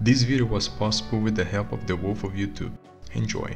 This video was possible with the help of the Wolf of YouTube. Enjoy!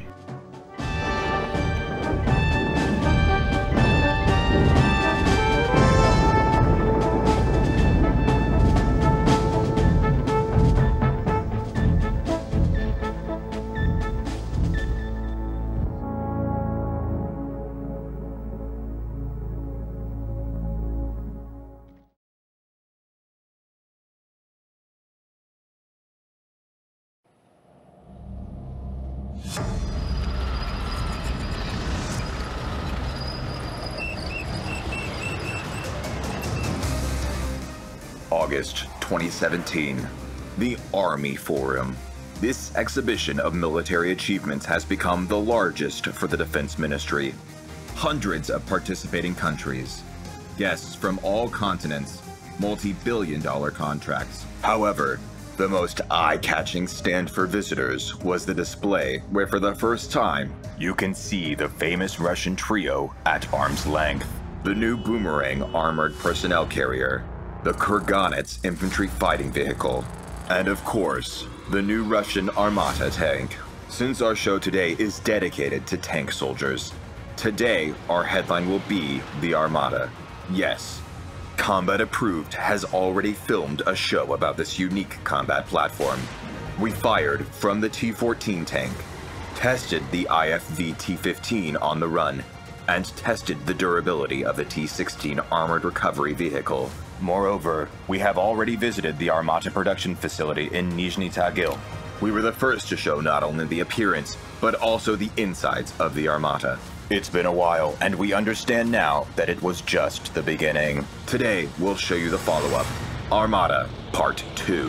August 2017, the Army Forum. This exhibition of military achievements has become the largest for the Defense Ministry. Hundreds of participating countries, guests from all continents, multi-billion-dollar contracts. However, the most eye-catching stand for visitors was the display where for the first time, you can see the famous Russian trio at arm's length. The new Boomerang armored personnel carrier, the Kurganets infantry fighting vehicle, and of course, the new Russian Armata tank. Since our show today is dedicated to tank soldiers, today our headline will be the Armata. Yes, Combat Approved has already filmed a show about this unique combat platform. We fired from the T-14 tank, tested the IFV T-15 on the run, and tested the durability of the T-16 armored recovery vehicle. Moreover, we have already visited the Armata production facility in Nizhny Tagil. We were the first to show not only the appearance, but also the insides of the Armata. It's been a while, and we understand now that it was just the beginning. Today, we'll show you the follow-up, Armata Part 2.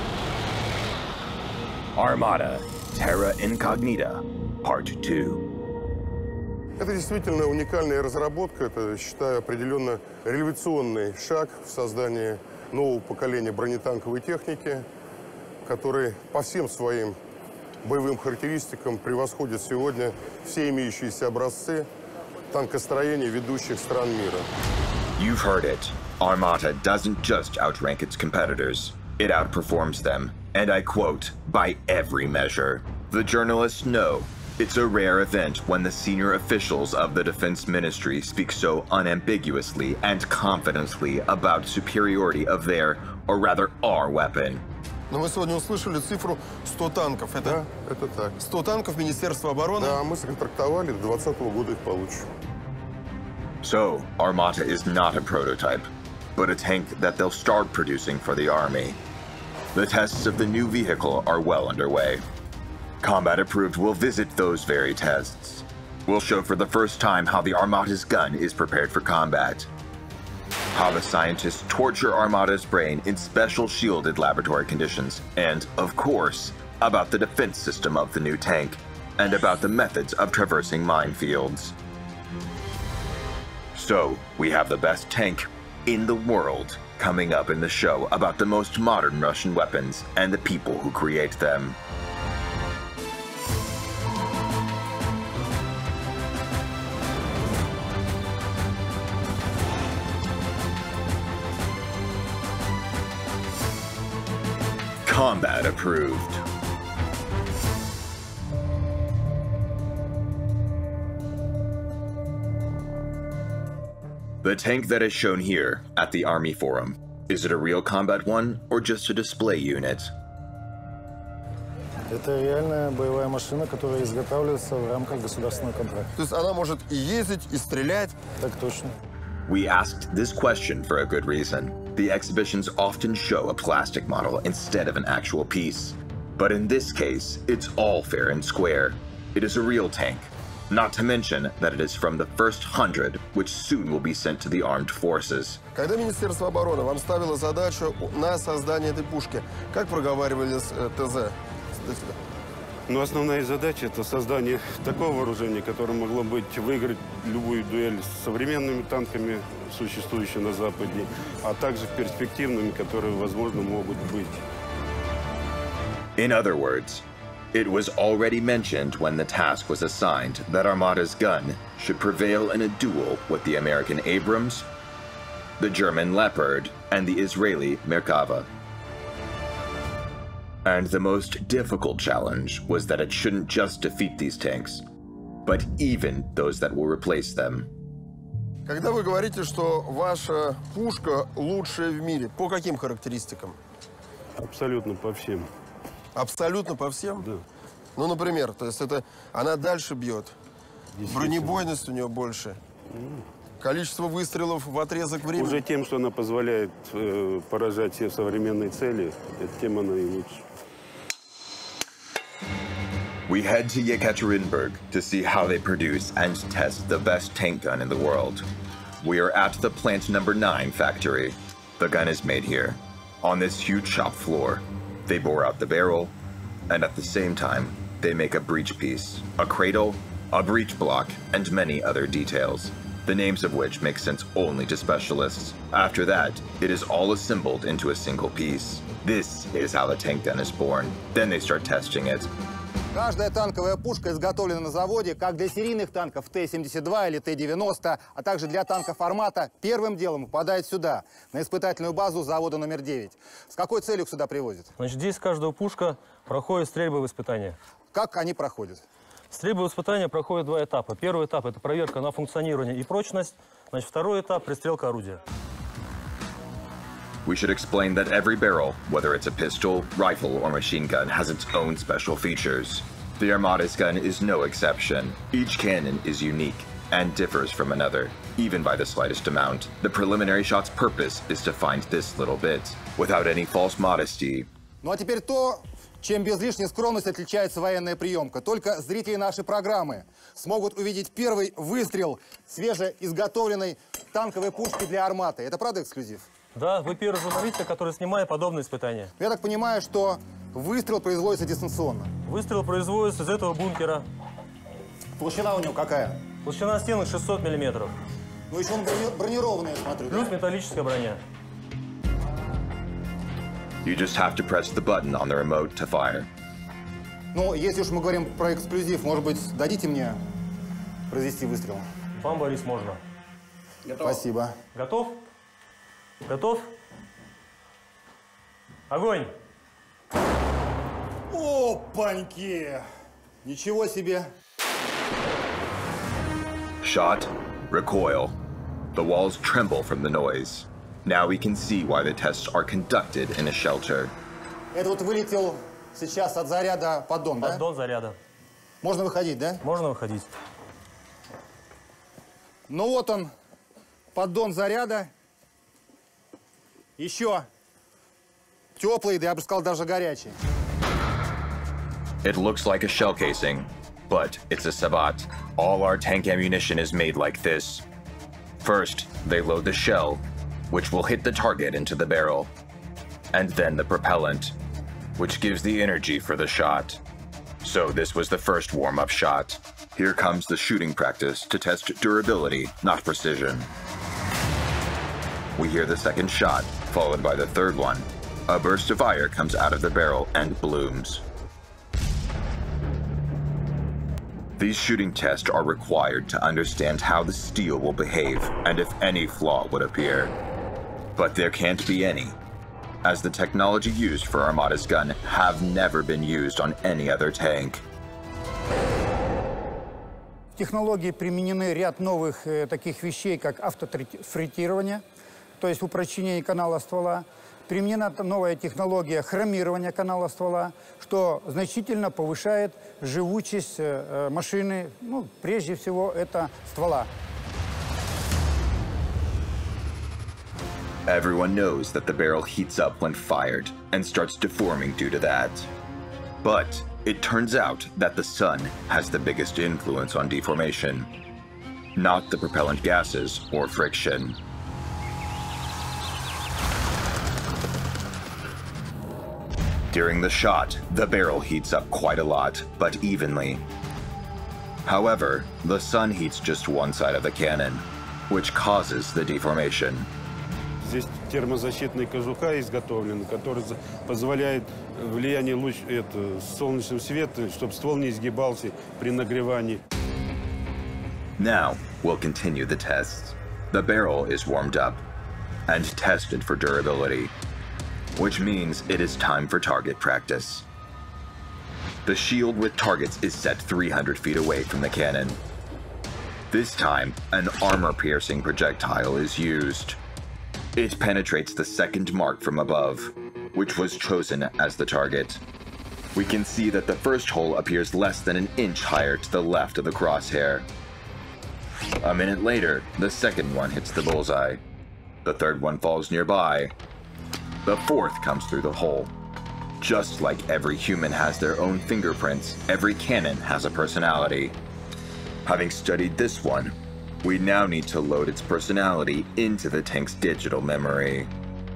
Armata Terra Incognita Part 2. Это действительно уникальная разработка, это, считаю, определенно революционный шаг в создании нового поколения бронетанковой техники, который по всем своим боевым характеристикам превосходит сегодня все имеющиеся образцы танкостроения ведущих стран мира. You've heard it. Armata doesn't just outrank its competitors, it outperforms them, and I quote, by every measure. The journalists know it's a rare event when the senior officials of the Defense Ministry speak so unambiguously and confidently about superiority of their, or rather our weapon. Но мы сегодня услышали цифру 100 танков. Да, это так. 100 танков Министерства обороны? Да, мы законтрактовали, до 2020 года их получим. So, Armata is not a prototype, but a tank that they'll start producing for the Army. The tests of the new vehicle are well underway. Combat Approved will visit those very tests. We'll show for the first time how the Armata's gun is prepared for combat, how the scientists torture Armata's brain in special shielded laboratory conditions, and, of course, about the defense system of the new tank, and about the methods of traversing minefields. So, we have the best tank in the world coming up in the show about the most modern Russian weapons and the people who create them. Combat Approved. The tank that is shown here at the Army Forum, is it a real combat one or just a display unit? Это реальная боевая машина, которая изготавливается в рамках государственного контракта. То есть она может и ездить, и стрелять? Так точно. We asked this question for a good reason. The exhibitions often show a plastic model instead of an actual piece. But in this case, it's all fair and square. It is a real tank. Not to mention that it is from the first 100, which soon will be sent to the armed forces. Когда Министерство обороны вам ставило задачу на создание этой пушки, как проговаривали с ТЗ? Но основная задача – это создание такого вооружения, которое могло быть выиграть любую дуэль с современными танками, существующими на Западе, а также перспективными, которые, возможно, могут быть. In other words, it was already mentioned when the task was assigned that Armata's gun should prevail in a duel with the American Abrams, the German Leopard, and the Israeli Merkava. And the most difficult challenge was that it shouldn't just defeat these tanks, but even those that will replace them. Когда вы говорите, что ваша пушка лучшая в мире, по каким характеристикам? Абсолютно по всем. Абсолютно по всем? Да. Ну, например, то есть это она дальше бьет, бронебойность у нее больше, количество выстрелов в отрезок времени. Уже тем, что она позволяет поражать все современные цели, тем она и лучше. We head to Yekaterinburg to see how they produce and test the best tank gun in the world. We are at the Plant No. 9 factory. The gun is made here, on this huge shop floor. They bore out the barrel, and at the same time, they make a breech piece, a cradle, a breech block, and many other details, the names of which make sense only to specialists. After that, it is all assembled into a single piece. This is how the tank gun is born. Then they start testing it. Каждая танковая пушка изготовлена на заводе как для серийных танков Т-72 или Т-90, а также для танков «Армата», первым делом попадает сюда, на испытательную базу завода номер 9. С какой целью сюда привозят? Значит, здесь каждая пушка проходит стрельбовые испытания. Как они проходят? Стрельбовые испытания проходят два этапа. Первый этап – это проверка на функционирование и прочность. Значит, второй этап – пристрелка орудия. We should explain that every barrel, whether it's a pistol, rifle, or machine gun, has its own special features. The Armata's gun is no exception. Each cannon is unique and differs from another, even by the slightest amount. The preliminary shot's purpose is to find this little bit, without any false modesty. Ну а теперь то, чем без лишней скромности отличается военная приемка. Только зрители нашей программы смогут увидеть первый выстрел свежеизготовленной танковой пушки для «Арматы». Это правда эксклюзив? Да, вы первый журналист, который снимает подобные испытания. Я так понимаю, что выстрел производится дистанционно. Выстрел производится из этого бункера. Толщина у него какая? Толщина стенок 600 мм. Ну еще он бронированный, я смотрю. Плюс да? металлическая броня. You just have to press the button on the remote to fire. Ну, если уж мы говорим про эксклюзив, может быть, дадите мне произвести выстрел? Вам, Борис, можно. Спасибо. Готов? Готов? Огонь! Опаньки! Ничего себе! Shot, recoil. The walls tremble from the noise. Now we can see why the tests are conducted in a shelter. Это вот вылетел сейчас от заряда поддон, да? Поддон заряда. Можно выходить, да? Можно выходить. Ну вот он, поддон заряда. Еще теплый, да я бы сказал, даже горячий. It looks like a shell casing, but it's a Sabat. All our tank ammunition is made like this. First, they load the shell, which will hit the target into the barrel, and then the propellant, which gives the energy for the shot. So this was the first warm-up shot. Here comes the shooting practice to test durability, not precision. We hear the second shot, followed by the third one. A burst of fire comes out of the barrel and blooms. These shooting tests are required to understand how the steel will behave and if any flaw would appear. But there can't be any, as the technology used for Armata's gun have never been used on any other tank. В технологии применены ряд новых таких вещей, как автофритирование, то есть упрочнение канала ствола. Применена новая технология хромирования канала ствола, что значительно повышает живучесть машины. Ну, прежде всего, это ствола. Everyone knows that the barrel heats up when fired and starts deforming due to that. But it turns out that the sun has the biggest influence on deformation, not the propellant gases or friction. During the shot, the barrel heats up quite a lot, but evenly. However, the sun heats just one side of the cannon, which causes the deformation. Здесь термозащитная кожуха изготовлена, которая позволяет влияние солнечного света, чтобы ствол не изгибался при нагревании. Now, we'll continue the tests. The barrel is warmed up and tested for durability. which means it is time for target practice. The shield with targets is set 300 feet away from the cannon. This time, an armor-piercing projectile is used. It penetrates the second mark from above, which was chosen as the target. We can see that the first hole appears less than an inch higher to the left of the crosshair. A minute later, the second one hits the bullseye. The third one falls nearby. The fourth comes through the hole. Just like every human has their own fingerprints, every cannon has a personality. Having studied this one, we now need to load its personality into the tank's digital memory.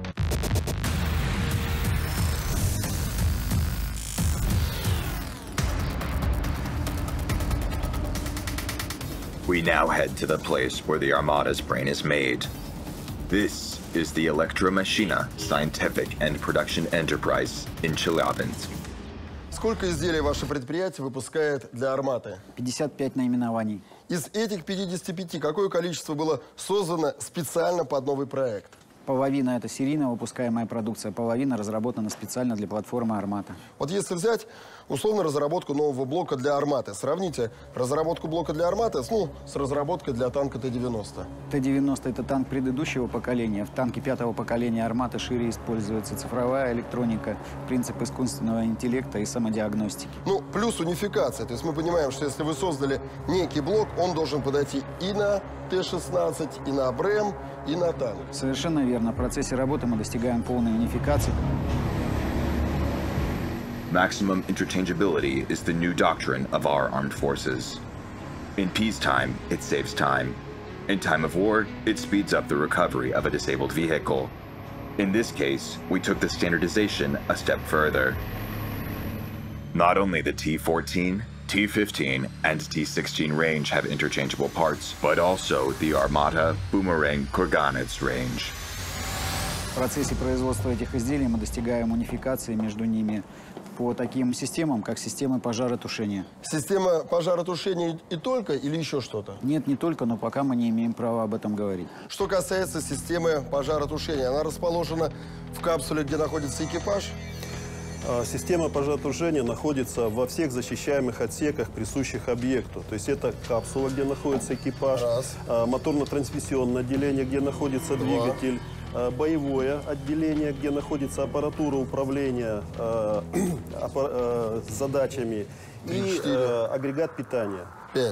We now head to the place where the Armada's brain is made. This is the Elektromashina Scientific and Production Enterprise in Chelyabinsk. Сколько изделий ваше предприятие выпускает для «Арматы»? 55 наименований. Из этих 55 какое количество было создано специально под новый проект? Половина – это серийно выпускаемая продукция, половина разработана специально для платформы «Армата». Вот если взять условно разработку нового блока для «Арматы», сравните разработку блока для «Арматы» с разработкой для танка Т-90. Т-90 – это танк предыдущего поколения. В танке пятого поколения «Армата» шире используется цифровая электроника, принцип искусственного интеллекта и самодиагностики. Ну, плюс унификация. То есть мы понимаем, что если вы создали некий блок, он должен подойти и на Т-16, и на БРЭМ, и на танк. Совершенно верно. В процессе работы мы достигаем полной унификации. Maximum interchangeability is the new doctrine of our armed forces. In peacetime, it saves time. In time of war, it speeds up the recovery of a disabled vehicle. In this case, we took the standardization a step further. Not only the T-14, T-15, and T-16 range have interchangeable parts, but also the Armata Boomerang Kurganets range. В процессе производства этих изделий мы достигаем унификации между ними по таким системам, как системы пожаротушения. Система пожаротушения и только, или еще что-то? Нет, не только, но пока мы не имеем права об этом говорить. Что касается системы пожаротушения, она расположена в капсуле, где находится экипаж? Система пожаротушения находится во всех защищаемых отсеках, присущих объекту. То есть это капсула, где находится экипаж, моторно-трансмиссионное отделение, где находится двигатель, боевое отделение, где находится аппаратура управления задачами и агрегат питания. 5.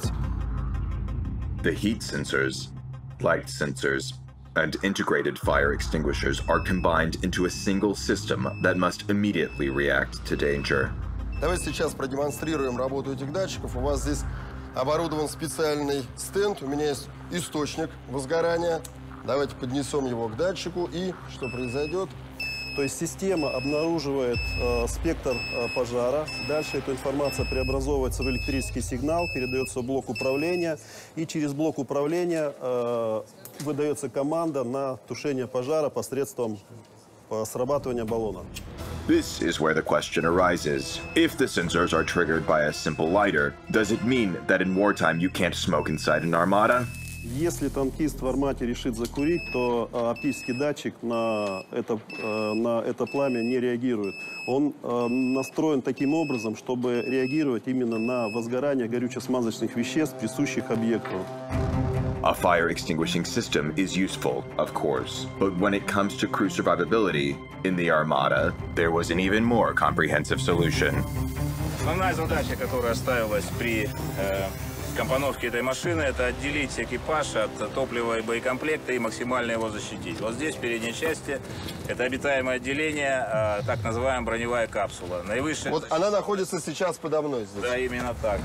The heat sensors, light sensors, and integrated fire extinguishers are combined into a single system that must immediately react to danger. Давайте сейчас продемонстрируем работу этих датчиков. У вас здесь оборудован специальный стенд. У меня есть источник возгорания. Давайте поднесем его к датчику, и что произойдет? То есть система обнаруживает спектр пожара. Дальше эта информация преобразовывается в электрический сигнал, передается в блок управления. И через блок управления выдается команда на тушение пожара посредством срабатывания баллона. This is where the question arises. If the sensors are triggered by a simple lighter, does it mean that in wartime you can't smoke inside an Armata? Если танкист в «Армате» решит закурить, то оптический датчик на это пламя не реагирует. Он настроен таким образом, чтобы реагировать именно на возгорание горюче-смазочных веществ, присущих объекту. A fire extinguishing system is useful, of course, but when it comes to crew survivability, in the Armata, there was an even more comprehensive solution. Основная задача, которая ставилась при компоновке этой машины, это отделить экипаж от топлива и боекомплекта и максимально его защитить. Вот здесь, в передней части, это обитаемое отделение, так называемая броневая капсула. Наивысшая... Вот она находится сейчас подо мной здесь. Да, именно так.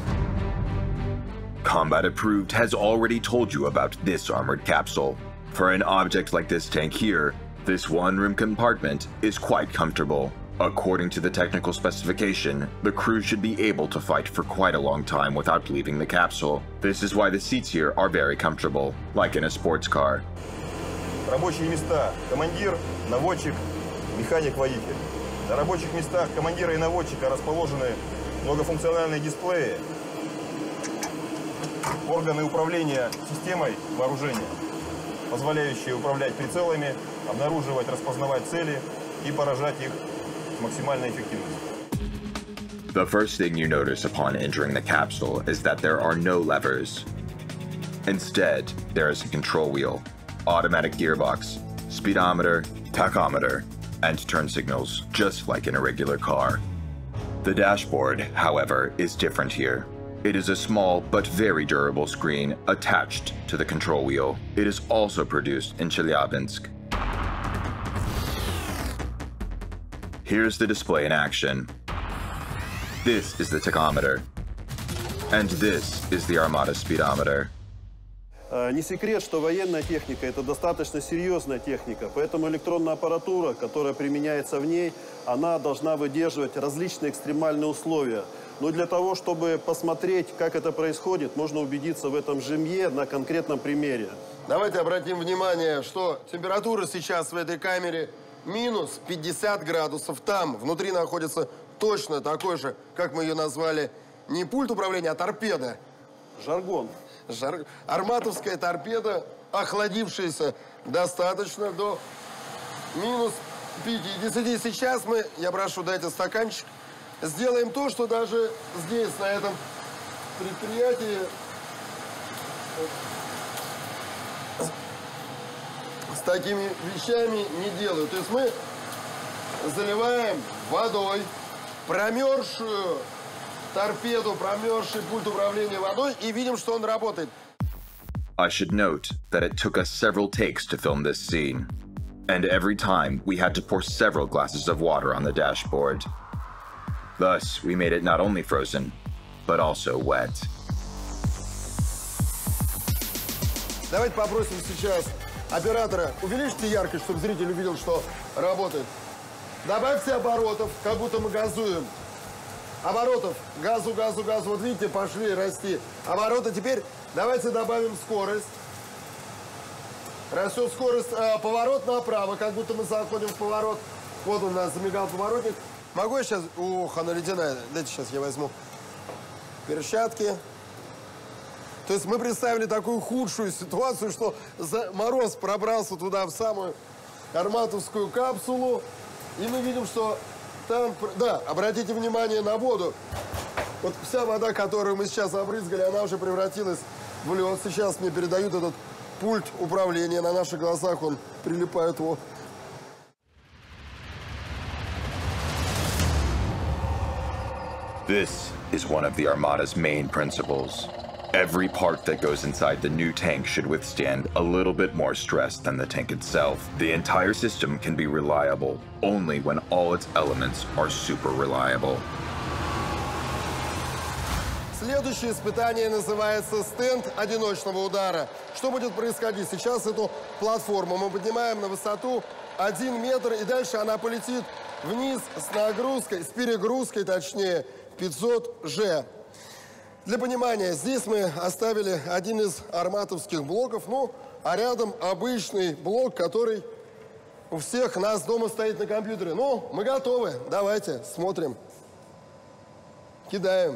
Combat Approved has already told you about this armored capsule. For an object like this tank here, this one-room compartment is quite comfortable. According to the technical specification, the crew should be able to fight for quite a long time without leaving the capsule. This is why the seats here are very comfortable, like in a sports car. Рабочие места. Командир, наводчик, механик, водитель. На рабочих местах командира и наводчика расположены многофункциональные дисплеи, органы управления системой вооружения, позволяющие управлять прицелами, обнаруживать, распознавать цели и поражать их с максимальной эффективностью. The first thing you notice upon entering the capsule is that there are no levers. Instead, there is a control wheel, automatic gearbox, speedometer, tachometer, and turn signals, just like in a regular car. The dashboard, however, is different here. It is a small but very durable screen attached to the control wheel. It is also produced in Chelyabinsk. Here's the display in action. This is the tachometer. And this is the Armata speedometer. Не секрет, что военная техника – это достаточно серьезная техника, поэтому электронная аппаратура, которая применяется в ней, она должна выдерживать различные экстремальные условия. Но для того, чтобы посмотреть, как это происходит, можно убедиться в этом жемье на конкретном примере. Давайте обратим внимание, что температура сейчас в этой камере минус 50 градусов. Там внутри находится точно такой же, как мы ее назвали, не пульт управления, а торпеда. Жаргон. Арматовская торпеда, охладившаяся достаточно до минус 50. Сейчас мы, я прошу, дайте стаканчик, сделаем то, что даже здесь, на этом предприятии, с такими вещами не делают. То есть мы заливаем водой промерзшую торпеду, промерзший пульт управления водой, и видим, что он работает. I should note that it took us several takes to film this scene. And every time, we had to pour several glasses of water on the dashboard. Thus, we made it not only frozen, but also wet. Давайте попросим сейчас оператора, увеличьте яркость, чтобы зритель увидел, что работает. Добавьте оборотов, как будто мы газуем. Оборотов, газу, газу, газу. Вот видите, пошли расти. Обороты. Теперь давайте добавим скорость. Растет скорость. Поворот направо, как будто мы заходим в поворот. Вот у нас замигал поворотник. Могу я сейчас... Ох, она ледяная. Дайте сейчас я возьму перчатки. То есть мы представили такую худшую ситуацию, что мороз пробрался туда, в самую арматовскую капсулу. И мы видим, что там... Да, обратите внимание на воду. Вот вся вода, которую мы сейчас обрызгали, она уже превратилась в лед. Сейчас мне передают этот пульт управления. На наших глазах он прилипает его. This is one of the Armada's main principles. Every part that goes inside the new tank should withstand a little bit more stress than the tank itself. The entire system can be reliable only when all its elements are super reliable. Следующее испытание называется стенд одиночного удара. Что будет происходить? Сейчас эту платформу мы поднимаем на высоту 1 метр, и дальше она полетит вниз с нагрузкой, с перегрузкой, точнее, 500 G. Для понимания, здесь мы оставили один из арматовских блоков, ну, а рядом обычный блок, который у всех нас дома стоит на компьютере. Ну, мы готовы. Давайте, смотрим. Кидаем.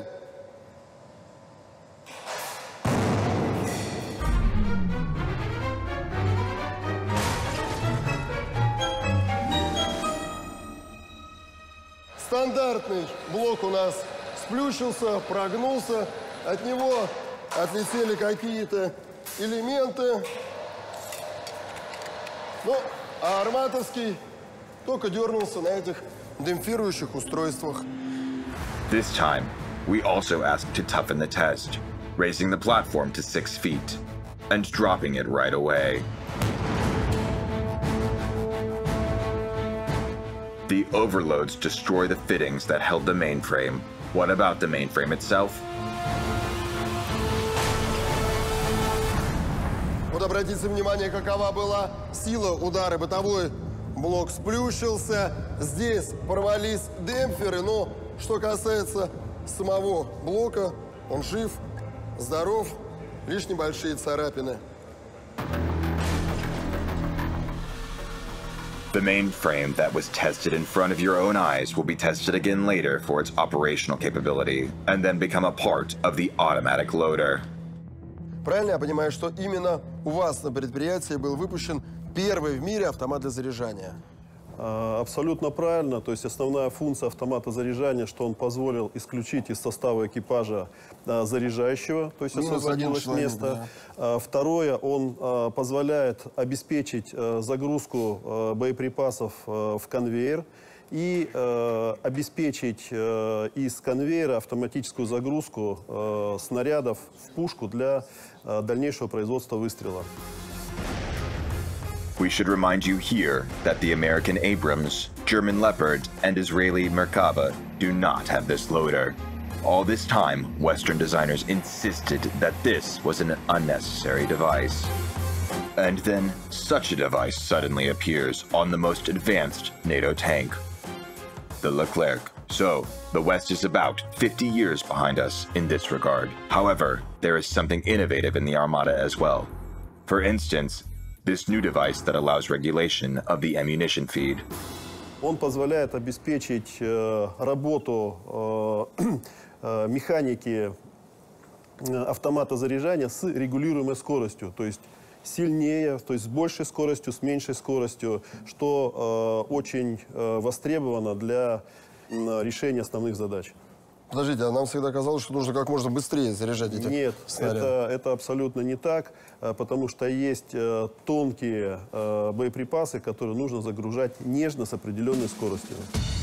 Стандартный блок у нас сплющился, прогнулся, от него отлетели какие-то элементы. Ну, а арматовский только дернулся на этих демпфирующих устройствах. This time, we also asked to toughen the test, raising the platform to 6 feet and dropping it right away. The overloads destroy the fittings that held the mainframe. What about the mainframe itself? Вот обратите внимание, какова была сила удара. Бытовой блок сплющился, здесь порвались демпферы, но что касается самого блока, он жив, здоров, лишь небольшие царапины. The mainframe that was tested in front of your own eyes will be tested again later for its operational capability, and then become a part of the automatic loader. Правильно я понимаю, что именно у вас на предприятии был выпущен первый в мире автомат для заряжания? Абсолютно правильно. То есть основная функция автомата заряжания, что он позволил исключить из состава экипажа заряжающего, то есть освободилось место. Да. Второе, он позволяет обеспечить загрузку боеприпасов в конвейер и обеспечить из конвейера автоматическую загрузку снарядов в пушку для дальнейшего производства выстрела. We should remind you here that the American Abrams, German Leopard, and Israeli Merkava do not have this loader. All this time, Western designers insisted that this was an unnecessary device. And then, such a device suddenly appears on the most advanced NATO tank, the Leclerc. So, the West is about 50 years behind us in this regard. However, there is something innovative in the Armata as well. For instance, this new device that allows regulation of the ammunition feed. Он позволяет обеспечить работу механики автомата заряжания с регулируемой скоростью, то есть сильнее, то есть с большей скоростью, с меньшей скоростью, что очень востребовано для решения основных задач. Подождите, а нам всегда казалось, что нужно как можно быстрее заряжать эти снаряды. Нет, это абсолютно не так, потому что есть тонкие боеприпасы, которые нужно загружать нежно с определенной скоростью.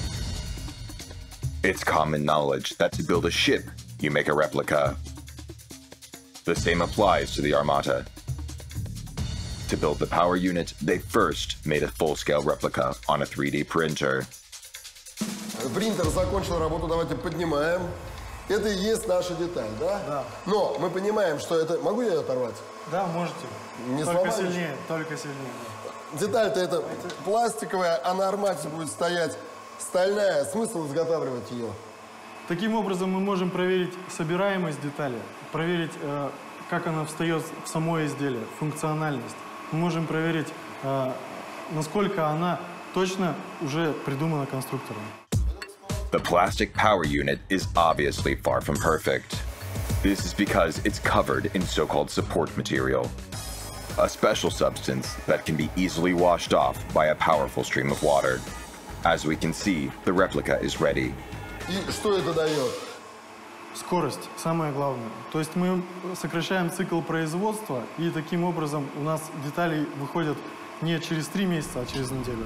It's common knowledge that to build a ship, you make a replica. The same applies to the Armata. To build the power unit, they first made a full-scale replica on a 3D printer. Принтер закончил работу, давайте поднимаем. Это и есть наша деталь, да? Да. Но мы понимаем, что это... Могу я ее оторвать? Да, можете. Не только сильнее, только сильнее. Деталь-то это пластиковая, а на армате будет стоять стальная. Смысл изготавливать ее? Таким образом мы можем проверить собираемость детали, проверить, как она встает в само изделие, функциональность. Мы можем проверить, насколько она точно уже придумана конструктором. The plastic power unit is obviously far from perfect. This is because it's covered in so-called support material, a special substance that can be easily washed off by a powerful stream of water. As we can see, the replica is ready. И что это дает? Скорость, самое главное. То есть мы сокращаем цикл производства, и таким образом у нас детали выходят не через 3 месяца, а через неделю.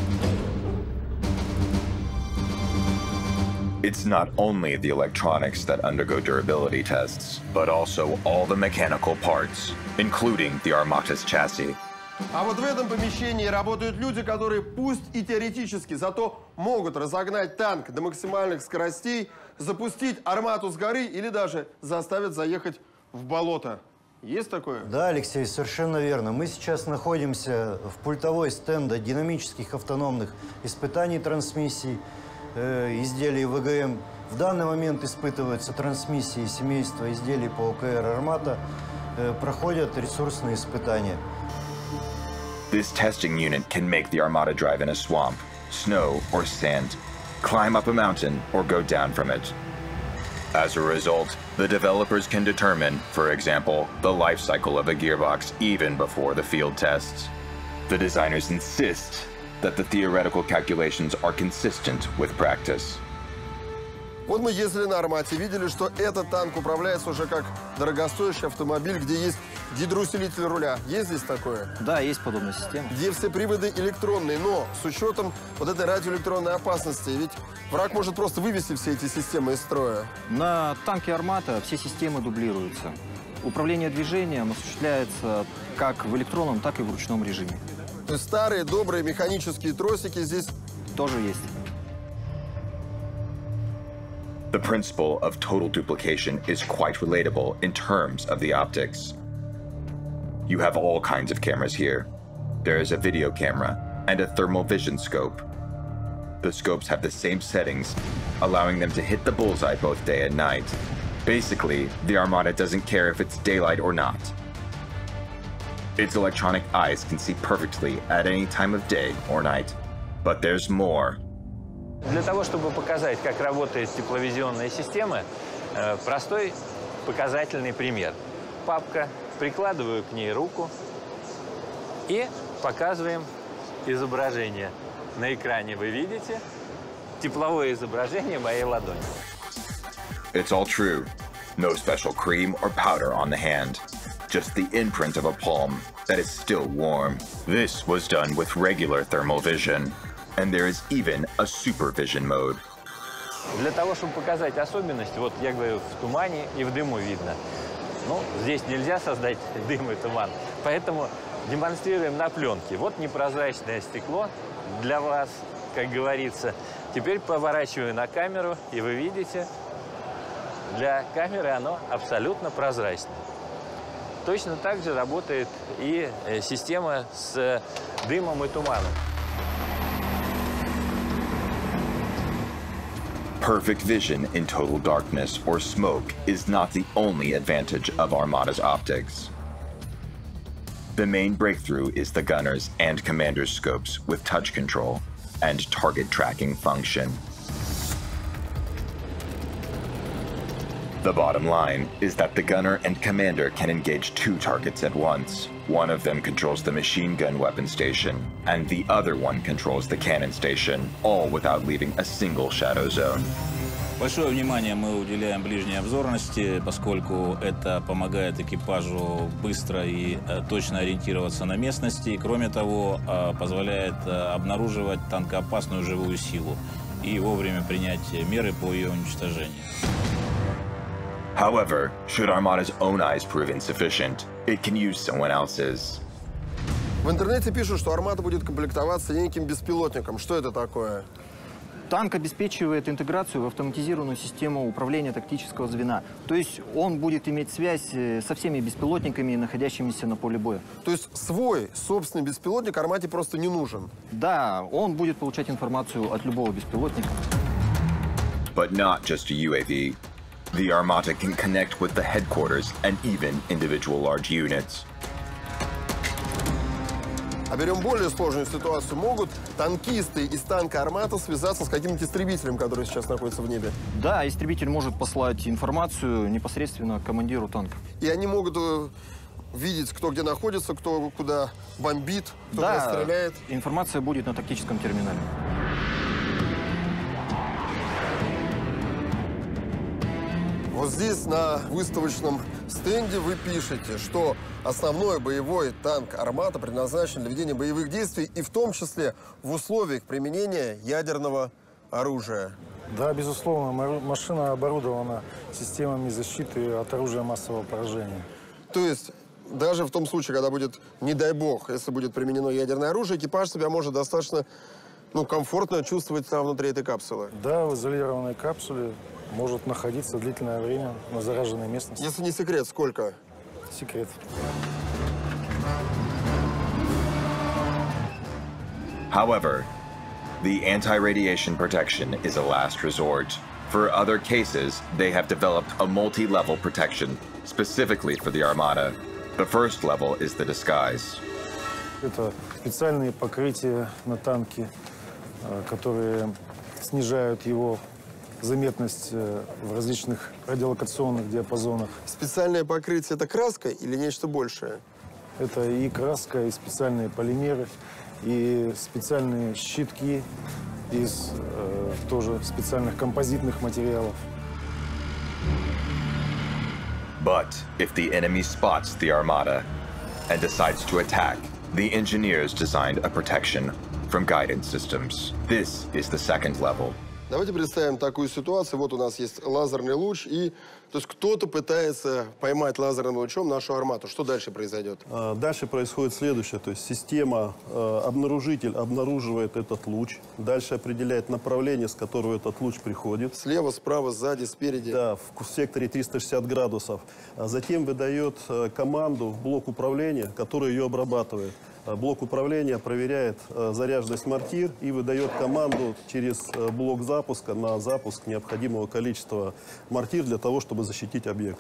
It's not only the electronics that undergo durability tests, but also all the mechanical parts, including the Armata's chassis. А вот в этом помещении работают люди, которые пусть и теоретически, зато могут разогнать танк до максимальных скоростей, запустить армату с горы или даже заставить заехать в болото. Есть такое? Да, Алексей, совершенно верно. Мы сейчас находимся в пультовой стенда динамических автономных испытаний трансмиссий, изделий ВГМ. В данный момент испытываются трансмиссии семейства изделий по ОКР «Армата», проходят ресурсные испытания. This testing unit can make the Armata drive in a swamp, snow, or sand, climb up a mountain, or go down from it. As a result, the developers can determine, for example, the life cycle of a gearbox even before the field tests. The designers insist that the theoretical calculations are consistent with practice. Вот мы ездили на Армате, видели, что этот танк управляется уже как дорогостоящий автомобиль, где есть гидроусилитель руля. Есть здесь такое? Да, есть подобная система. Где все приводы электронные, но с учетом вот этой радиоэлектронной опасности, ведь враг может просто вывести все эти системы из строя. На танке «Армата» все системы дублируются. Управление движением осуществляется как в электронном, так и в ручном режиме. То есть старые добрые механические тросики здесь тоже есть. The principle of total duplication is quite relatable in terms of the optics. You have all kinds of cameras here. There is a video camera and a thermal vision scope. The scopes have the same settings, allowing them to hit the bullseye both day and night. Basically, the Armata doesn't care if it's daylight or not. Its electronic eyes can see perfectly at any time of day or night. But there's more. Для того, чтобы показать, как работает тепловизионная система, простой показательный пример. Папка, прикладываю к ней руку и показываем изображение. на экране вы видите тепловое изображение моей ладони. It's all true. No special cream or powder on the hand. Just the imprint of a palm that is still warm. This was done with regular thermal vision. And there is even a supervision mode. Для того, чтобы показать особенность, вот я говорю, в тумане и в дыму видно. Ну, здесь нельзя создать дым и туман, поэтому демонстрируем на пленке. Вот непрозрачное стекло для вас, как говорится. Теперь поворачиваю на камеру, и вы видите, для камеры оно абсолютно прозрачное. Точно так же работает и система с дымом и туманом. Perfect vision in total darkness or smoke is not the only advantage of Armada's optics. The main breakthrough is the gunner's and commander's scopes with touch control and target tracking function. The bottom line is that the gunner and commander can engage 2 targets at once. One of them controls the machine gun weapon station, and the other one controls the cannon station, all without leaving a single shadow zone. Большое внимание мы уделяем ближней обзорности, поскольку это помогает экипажу быстро и точно ориентироваться на местности, и, кроме того, позволяет обнаруживать танкоопасную живую силу и вовремя принять меры по ее уничтожению. However, should Armada's own eyes prove insufficient, it can use someone else's. В интернете пишут, что Армата будет комплектоваться неким беспилотником. Что это такое? Танк обеспечивает интеграцию в автоматизированную систему управления тактического звена. То есть он будет иметь связь со всеми беспилотниками, находящимися на поле боя. То есть свой собственный беспилотник Армате просто не нужен? Да, он будет получать информацию от любого беспилотника. But not just a UAV. The Armata can connect with the headquarters and even individual large units. А берем более сложную ситуацию. Могут танкисты из танка «Армата» связаться с каким-нибудь истребителем, который сейчас находится в небе? Да, истребитель может послать информацию непосредственно командиру танка. И они могут видеть, кто где находится, кто куда бомбит, кто куда стреляет? Да, информация будет на тактическом терминале. Вот здесь на выставочном стенде вы пишете, что основной боевой танк «Армата» предназначен для ведения боевых действий и в том числе в условиях применения ядерного оружия. Да, безусловно, машина оборудована системами защиты от оружия массового поражения. То есть даже в том случае, когда будет, не дай бог, если будет применено ядерное оружие, экипаж себя может достаточно комфортно чувствовать там внутри этой капсулы? Да, в изолированной капсуле может находиться длительное время на зараженной местности. Если не секрет, сколько? Секрет. However, the anti-radiation protection is a last resort. For other cases, they have developed a multi-level protection, specifically for the Armada. The first level is the disguise. Это специальные покрытия на танке, которые снижают его заметность в различных радиолокационных диапазонах. Специальное покрытие – это краска или нечто большее? Это и краска, и специальные полимеры, и специальные щитки из тоже специальных композитных материалов. But if the enemy spots the Armada and decides to attack, the engineers designed a protection from guidance systems. This is the second level. Давайте представим такую ситуацию. Вот у нас есть лазерный луч, и то есть кто-то пытается поймать лазерным лучом нашу «Армату». Что дальше произойдет? Дальше происходит следующее. То есть система, обнаружитель обнаруживает этот луч, дальше определяет направление, с которого этот луч приходит. Слева, справа, сзади, спереди? Да, в секторе 360 градусов. Затем выдает команду в блок управления, который ее обрабатывает. Блок управления проверяет заряженность мортир и выдает команду через блок запуска на запуск необходимого количества мортир для того, чтобы защитить объект.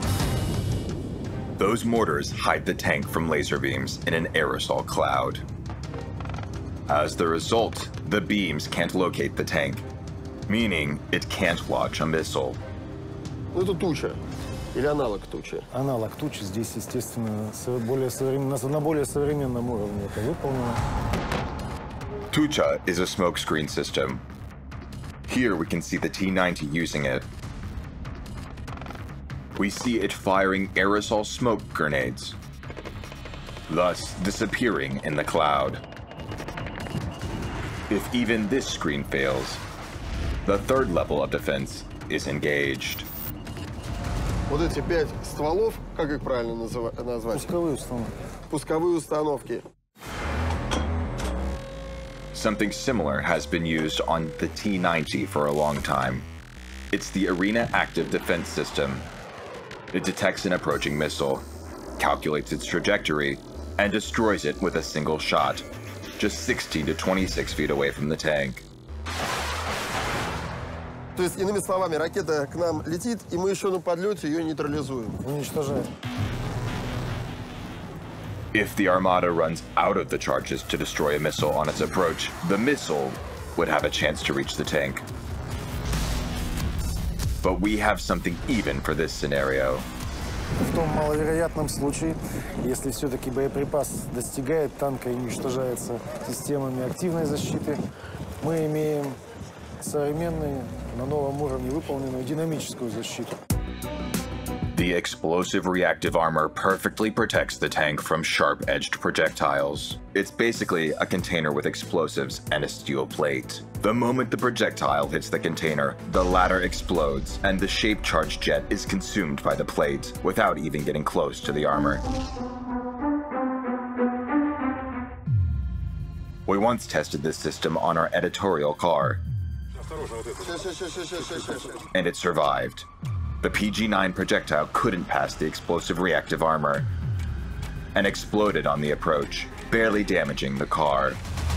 Those mortars hide the tank from laser beams in an aerosol cloud. As the result, the beams can't locate the tank, meaning it can't launch a missile. Ну, это туча. Или аналог тучи? Аналог тучи здесь, естественно, на более современном уровне это выполнено. Tucha is a smokescreen system. Here we can see the T-90 using it. We see it firing aerosol smoke grenades, thus disappearing in the cloud. If even this screen fails, the third level of defense is engaged. Вот эти 5 стволов, как их правильно назвать? Пусковые установки. Пусковые установки. Something similar has been used on the T-90 for a long time. It's the Arena Active Defense System. It detects an approaching missile, calculates its trajectory, and destroys it with a single shot, just 16 to 26 feet away from the tank. То есть, иными словами, ракета к нам летит, и мы еще на подлете ее нейтрализуем. Уничтожаем. If the Armada runs out of the charges to destroy a missile on its approach, the missile would have a chance to reach the tank. But we have something even for this scenario. В том маловероятном случае, если все-таки боеприпас достигает танка и уничтожается системами активной защиты, мы имеем современную, на новом уровне выполненную динамическую защиту. The explosive reactive armor perfectly protects the tank from sharp-edged projectiles. It's basically a container with explosives and a steel plate. The moment the projectile hits the container, the latter explodes, and the shape-charged jet is consumed by the plate without even getting close to the armor. We once tested this system on our editorial car, and it survived. The PG-9 projectile couldn't pass the explosive reactive armor and exploded on the approach, barely damaging the car.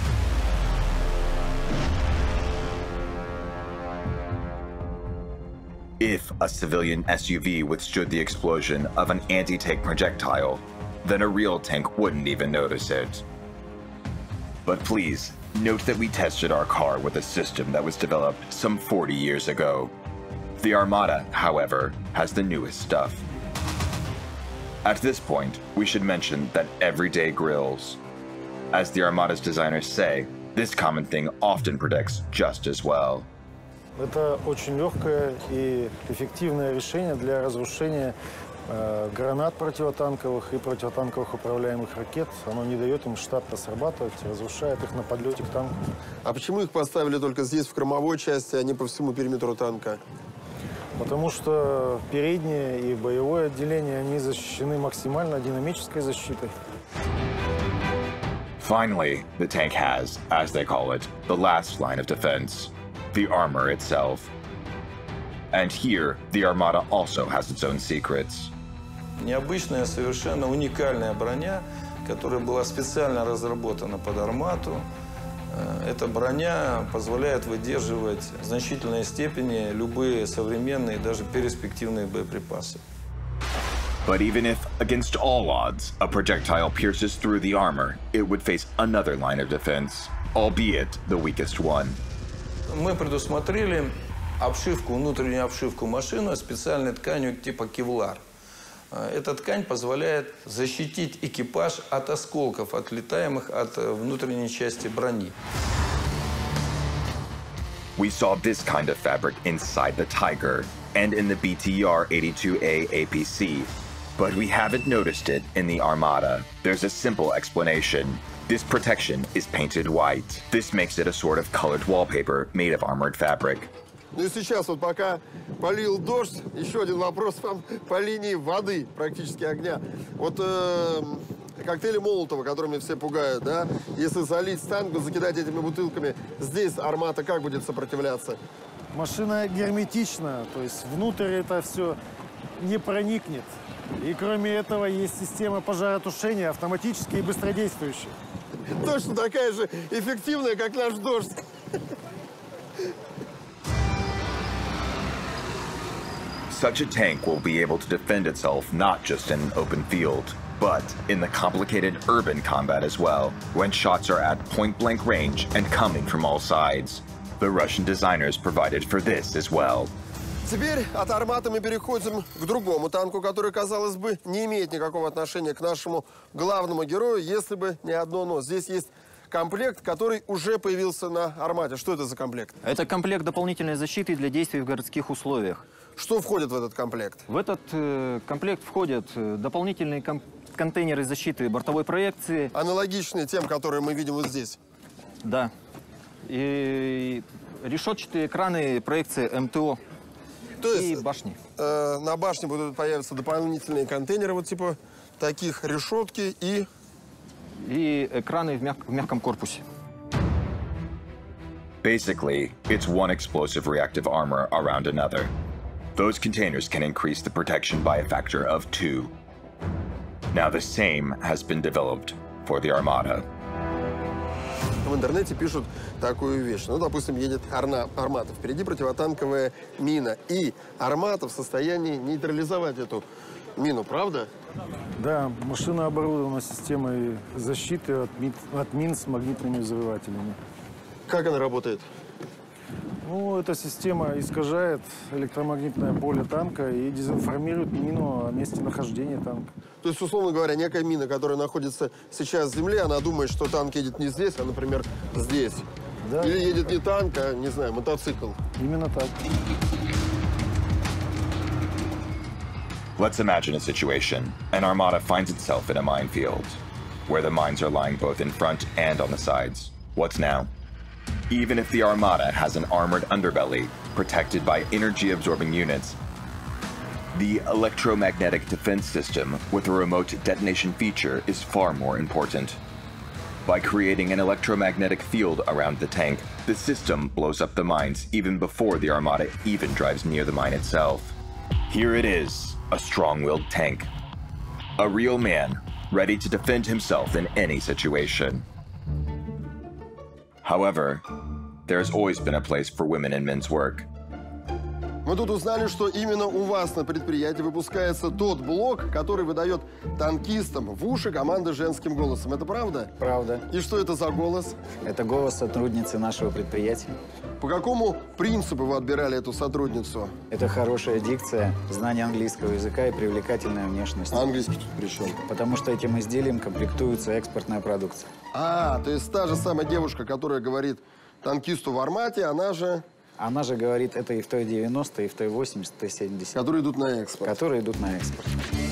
If a civilian SUV withstood the explosion of an anti-tank projectile, then a real tank wouldn't even notice it. But please, note that we tested our car with a system that was developed some 40 years ago. The Armada, however, has the newest stuff. At this point, we should mention that everyday grills. As the Armada's designers say, this common thing often predicts just as well. Это очень легкое и эффективное решение для разрушения гранат противотанковых и противотанковых управляемых ракет. Оно не дает им штатно срабатывать, разрушает их на подлете к танку. А почему их поставили только здесь, в кормовой части, а не по всему периметру танка? Потому что переднее и боевое отделение, они защищены максимально динамической защитой. Finally, the tank has, as they call it, the last line of defense, the armor itself. And here, the Armada also has its own secrets. Необычная, совершенно уникальная броня, которая была специально разработана под Армату. Эта броня позволяет выдерживать в значительной степени любые современные, даже перспективные боеприпасы. But even if, against all odds, a projectile pierces through the armor, it would face another line of defense, albeit the weakest one. Мы предусмотрели обшивку, внутреннюю обшивку машины специальной тканью типа кевлар. Эта ткань позволяет защитить экипаж от осколков, отлетаемых от внутренней части брони. We saw this kind of fabric inside the Tiger and in the BTR-82A APC, but we haven't noticed it in the Armada. There's a simple explanation. This protection is painted white. This makes it a sort of colored wallpaper made of armored fabric. Ну и сейчас, вот пока полил дождь, еще один вопрос вам по линии воды, практически огня. Вот коктейли Молотова, которыми все пугают, да? Если залить в танк, закидать этими бутылками, здесь Армата как будет сопротивляться? Машина герметична, то есть внутрь это все не проникнет. И кроме этого есть система пожаротушения, автоматическая и быстродействующая. Точно такая же эффективная, как наш дождь. Such a tank will be able to defend itself not just in an open field, but in the complicated urban combat as well, when shots are at point-blank range and coming from all sides. The Russian designers provided for this as well. Теперь от Арматы мы переходим к другому танку, который, казалось бы, не имеет никакого отношения к нашему главному герою, если бы не одно «но». Здесь есть комплект, который уже появился на «Армате». Что это за комплект? Это комплект дополнительной защиты для действий в городских условиях. Что входит в этот комплект? В этот комплект входят дополнительные контейнеры защиты бортовой проекции. Аналогичные тем, которые мы видим вот здесь? Да. И решетчатые экраны проекции МТО. То есть, и башни. На башне будут появиться дополнительные контейнеры, вот типа таких, решетки и экраны в мягком корпусе. Basically, it's one explosive reactive armor around another. Those containers can increase the protection by a factor of 2. Now the same has been developed for the Armata. В интернете пишут такую вещь. Ну, допустим, едет «Армата», впереди противотанковая мина, и «Армата» в состоянии нейтрализовать эту мину, правда? Да, машина оборудована системой защиты от мин с магнитными взрывателями. Как она работает? Ну, эта система искажает электромагнитное поле танка и дезинформирует мину о месте нахождения танка. То есть, условно говоря, некая мина, которая находится сейчас в земле, она думает, что танк едет не здесь, а, например, здесь. Да. Или едет не танк, а, не знаю, мотоцикл. Именно так. Let's imagine a situation. An Armata finds itself in a minefield, where the mines are lying both in front and on the sides. What's now? Even if the Armata has an armored underbelly, protected by energy-absorbing units, the electromagnetic defense system with a remote detonation feature is far more important. By creating an electromagnetic field around the tank, the system blows up the mines even before the Armata even drives near the mine itself. Here it is, a strong-willed tank. A real man, ready to defend himself in any situation. However, there's always been a place for women in men's work. Мы тут узнали, что именно у вас на предприятии выпускается тот блок, который выдает танкистам в уши команды женским голосом. Это правда? Правда. И что это за голос? Это голос сотрудницы нашего предприятия. По какому принципу вы отбирали эту сотрудницу? Это хорошая дикция, знание английского языка и привлекательная внешность. А английский тут при чем? Потому что этим изделием комплектуется экспортная продукция. А, то есть та же самая девушка, которая говорит танкисту в «Армате», она же говорит, это и в той 90, и в той 80, и 70. Которые идут на экспорт. Которые идут на экспорт.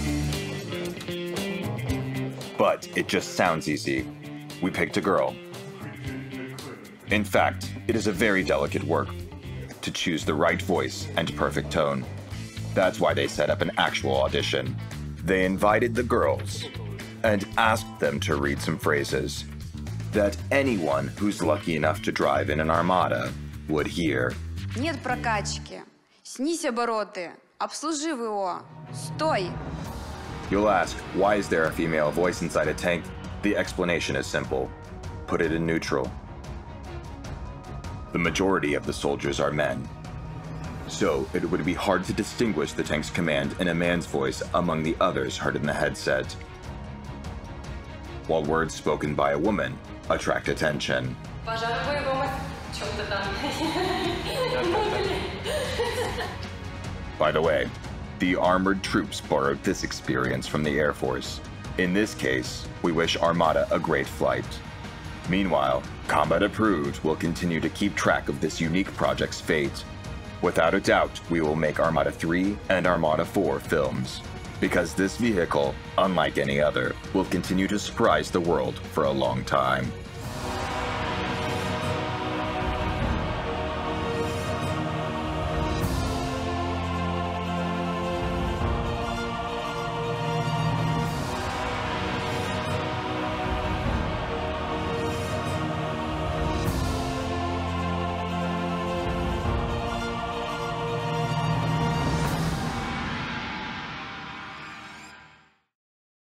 But it just sounds easy. We picked a girl. In fact, it is a very delicate work to choose the right voice and perfect tone. That's why they set up an actual audition. They invited the girls and asked them to read some phrases that anyone who's lucky enough to drive in an Armata would hear. Нет прокачки. Снизь обороты. Обслужи ВО. Стой. You'll ask, why is there a female voice inside a tank? The explanation is simple. Put it in neutral. The majority of the soldiers are men. So it would be hard to distinguish the tank's command in a man's voice among the others heard in the headset. While words spoken by a woman attract attention. By the way, the armored troops borrowed this experience from the Air Force. In this case, we wish Armata a great flight. Meanwhile, Combat Approved will continue to keep track of this unique project's fate. Without a doubt, we will make Armata 3 and Armata 4 films, because this vehicle, unlike any other, will continue to surprise the world for a long time.